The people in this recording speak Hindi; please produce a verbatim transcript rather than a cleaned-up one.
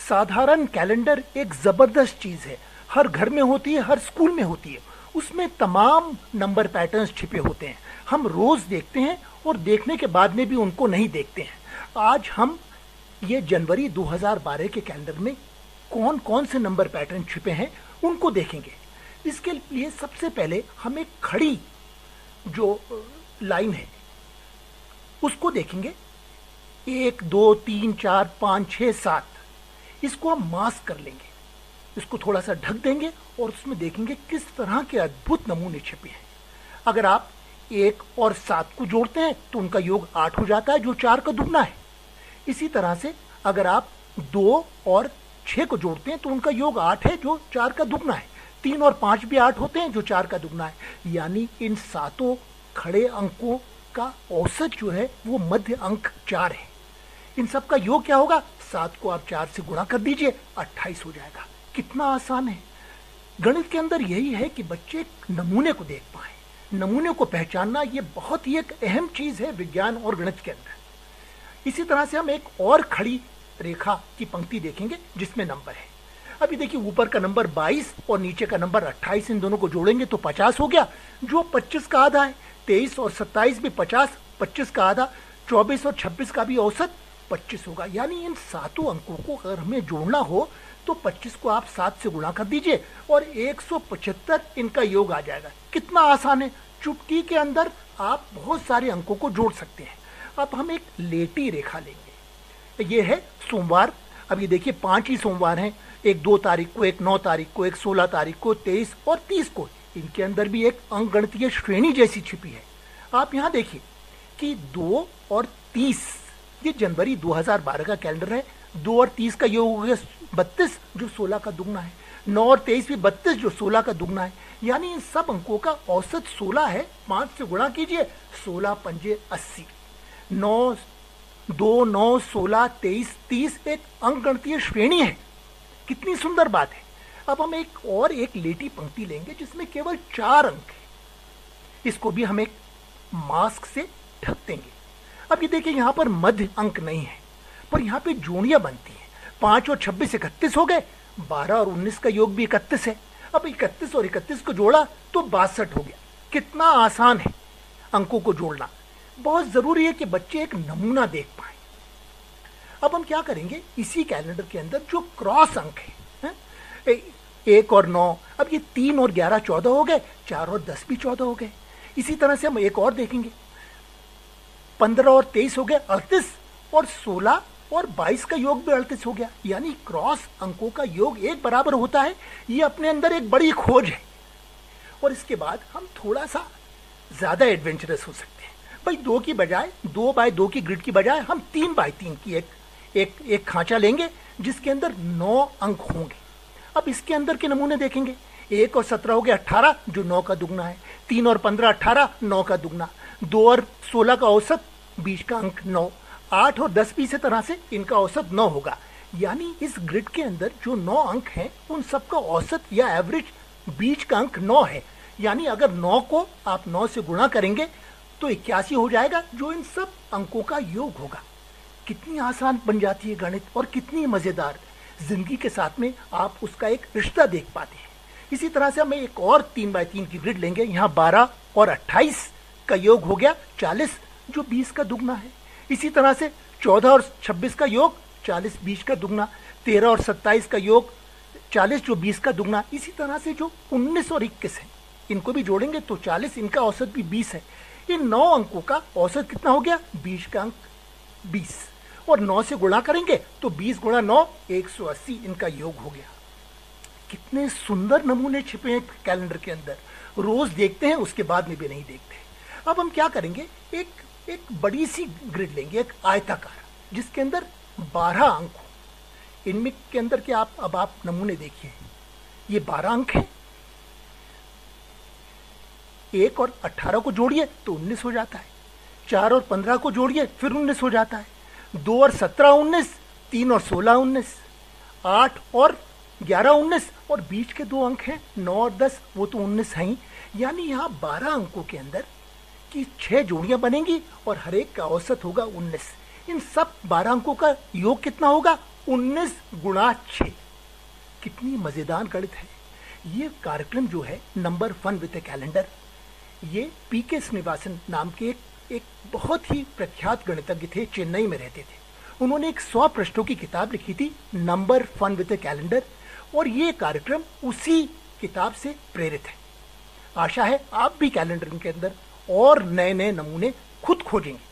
साधारण कैलेंडर एक जबरदस्त चीज है, हर घर में होती है, हर स्कूल में होती है। उसमें तमाम नंबर पैटर्न्स छिपे होते हैं, हम रोज देखते हैं और देखने के बाद में भी उनको नहीं देखते हैं। आज हम ये जनवरी दो हज़ार बारह के कैलेंडर में कौन कौन से नंबर पैटर्न छिपे हैं उनको देखेंगे। इसके लिए सबसे पहले हम एक खड़ी जो लाइन है उसको देखेंगे। एक, दो, तीन, चार, पाँच, छः, सात, इसको हम मास्क कर लेंगे, इसको थोड़ा सा ढक देंगे और उसमें देखेंगे किस तरह के अद्भुत नमूने छिपे हैं। अगर आप एक और सात को जोड़ते हैं तो उनका योग आठ हो जाता है, जो चार का दुगना है। इसी तरह से अगर आप दो और छः को जोड़ते हैं तो उनका योग आठ है, जो चार का दुगना है। तीन और पाँच भी आठ होते हैं, जो चार का दुगना है। यानी इन सातों खड़े अंकों का औसत जो है वो मध्य अंक चार है। इन सब का योग क्या होगा? सात को आप चार से गुणा कर दीजिए, अट्ठाईस हो जाएगा। कितना आसान है। गणित के अंदर यही है कि बच्चे नमूने को देख पाए, नमूने को पहचानना ये बहुत ही एक अहम चीज है विज्ञान और गणित के अंदर। इसी तरह से हम एक और खड़ी रेखा की पंक्ति देखेंगे जिसमें नंबर है। अभी देखिए, ऊपर का नंबर बाईस और नीचे का नंबर अट्ठाईस, इन दोनों को जोड़ेंगे तो पचास हो गया, जो पच्चीस का आधा है। तेईस और सत्ताईस भी पचास, पच्चीस का आधा। चौबीस और छब्बीस का भी औसत पच्चीस होगा। यानी इन सातों अंकों को अगर हमें जोड़ना हो तो पच्चीस को आप सात से गुणा कर दीजिए और एक सौ पचहत्तर इनका योग आ जाएगा। कितना आसान है, चुटकी के अंदर आप बहुत सारे अंकों को जोड़ सकते हैं। अब हम एक लेटी रेखा लेंगे, ये है सोमवार। अब ये देखिए, पांच ही सोमवार हैं, एक दो तारीख को, एक नौ तारीख को, एक सोलह तारीख को, तेईस और तीस को। इनके अंदर भी एक अंकगणितीय श्रेणी जैसी छिपी है। आप यहाँ देखिए कि दो और तीस, ये जनवरी दो हज़ार बारह का कैलेंडर है। दो और तीस का योग हो गया बत्तीस, जो सोलह का दुगना है। नौ और तेईस भी बत्तीस, जो सोलह का दुगना है। यानी इन सब अंकों का औसत सोलह है। पांच से गुणा कीजिए, सोलह पंजे अस्सी। नौ, दो, नौ, सोलह, तेईस, तीस एक अंकगणितीय श्रेणी है। कितनी सुंदर बात है। अब हम एक और एक लेटी पंक्ति लेंगे जिसमें केवल चार अंक है। इसको भी हम एक मास्क से ढक देंगे। अब ये देखिए, यहाँ पर मध्य अंक नहीं है, पर यहाँ पे जोड़ियां बनती हैं। पांच और छब्बीस इकतीस हो गए, बारह और उन्नीस का योग भी इकतीस है। अब इकतीस और इकतीस को जोड़ा तो बासठ हो गया। कितना आसान है अंकों को जोड़ना। बहुत जरूरी है कि बच्चे एक नमूना देख पाए। अब हम क्या करेंगे, इसी कैलेंडर के अंदर जो क्रॉस अंक है, है? एक और नौ, अब ये तीन और ग्यारह चौदह हो गए, चार और दस भी चौदह हो गए। इसी तरह से हम एक और देखेंगे, पंद्रह और तेईस हो गए अड़तीस, और सोलह और बाईस का योग भी अड़तीस हो गया। यानी क्रॉस अंकों का योग एक बराबर होता है। ये अपने अंदर एक बड़ी खोज है। और इसके बाद हम थोड़ा सा ज्यादा एडवेंचरस हो सकते हैं। भाई, दो की बजाय, दो बाय दो की ग्रिड की बजाय हम तीन बाय तीन की एक एक एक खांचा लेंगे जिसके अंदर नौ अंक होंगे। अब इसके अंदर के नमूने देखेंगे। एक और सत्रह हो गया अट्ठारह, जो नौ का दुगना है। तीन और पंद्रह अट्ठारह, नौ का दुगना। दो और सोलह का औसत बीस का अंक नौ। आठ और दस भी इसी तरह से इनका औसत नौ होगा। यानी इस ग्रिड के अंदर जो नौ अंक हैं उन सबका औसत या एवरेज बीच का अंक नौ है। यानी अगर नौ को आप नौ से गुणा करेंगे तो इक्यासी हो जाएगा, जो इन सब अंकों का योग होगा। कितनी आसान बन जाती है गणित और कितनी मजेदार। जिंदगी के साथ में आप उसका एक रिश्ता देख पाते हैं। इसी तरह से हम एक और तीन बाय तीन की ग्रिड लेंगे। यहाँ बारह और अट्ठाईस का योग हो गया चालीस, जो बीस का दुगना है। इसी तरह से चौदह और छब्बीस का योग चालीस, बीस का दुगना। तेरह और सत्ताईस का योग चालीस, जो बीस का दुगना। इसी तरह से जो उन्नीस और इक्कीस है, इनको भी जोड़ेंगे तो चालीस, इनका औसत भी बीस है। इन नौ अंकों का औसत कितना हो गया? बीस का अंक बीस, और नौ से गुणा करेंगे तो बीस गुणा नौ, एक सौ अस्सी इनका योग हो गया। कितने सुंदर नमूने छिपे हैं कैलेंडर के अंदर। रोज देखते हैं, उसके बाद में भी नहीं देखते। अब हम क्या करेंगे, एक एक बड़ी सी ग्रिड लेंगे, एक आयताकार, जिसके अंदर बारह अंक हो। इनमें के अंदर के आप अब आप नमूने देखिए, ये बारह अंक हैं। एक और अठारह को जोड़िए तो उन्नीस हो जाता है। चार और पंद्रह को जोड़िए फिर उन्नीस हो जाता है। दो और सत्रह उन्नीस, तीन और सोलह उन्नीस, आठ और ग्यारह उन्नीस, और बीच के दो अंक हैं नौ और दस, वो तो उन्नीस हैं ही। यानी यहाँ बारह अंकों के अंदर की छह जोड़ियां बनेंगी और हर एक का औसत होगा उन्नीस। इन सब बारह अंकों का योग कितना होगा? उन्नीस गुणा छः। कितनी मजेदार गणित है। ये कार्यक्रम जो है number fun with a calendar, ये पी के श्रीनिवासन नाम के एक, एक बहुत ही प्रख्यात गणितज्ञ थे, चेन्नई में रहते थे। उन्होंने एक सौ पृष्ठों की किताब लिखी थी, number fun with a calendar, और ये कार्यक्रम उसी किताब से प्रेरित है। आशा है आप भी कैलेंडर के अंदर और नए नए नमूने खुद खोजेंगे।